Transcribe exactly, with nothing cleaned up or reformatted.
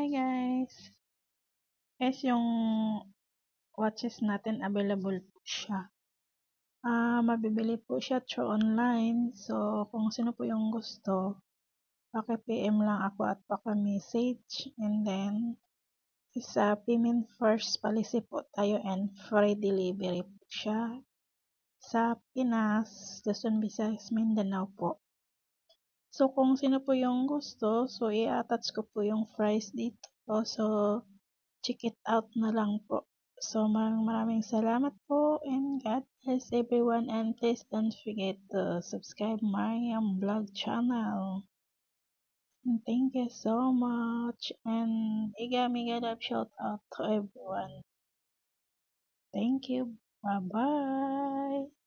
Hi guys! Guys, yung watches natin available po siya. Ah, mabibili po siya through online. So, kung sino po yung gusto, paki-P M lang ako at paki-message. And then, sa payment first policy po tayo and free delivery po siya. Sa Pinas, Luzon, Visayas, Mindanao po. So, kung sino po yung gusto, so i-attach ko po yung price dito. So, check it out na lang po. So, maraming maraming salamat po and God bless everyone, and please don't forget to subscribe my um, vlog channel. And thank you so much, and mega mega love shout out to everyone. Thank you. Bye bye.